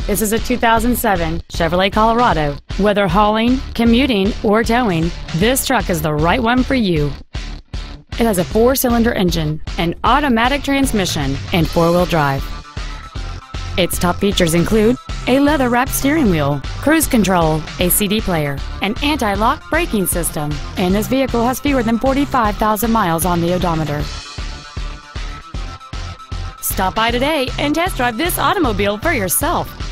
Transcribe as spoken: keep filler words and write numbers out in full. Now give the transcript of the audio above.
This is a two thousand seven Chevrolet Colorado. Whether hauling, commuting, or towing, this truck is the right one for you. It has a four-cylinder engine, an automatic transmission, and four-wheel drive. Its top features include a leather-wrapped steering wheel, cruise control, a C D player, an anti-lock braking system, and this vehicle has fewer than forty-five thousand miles on the odometer. Stop by today and test drive this automobile for yourself.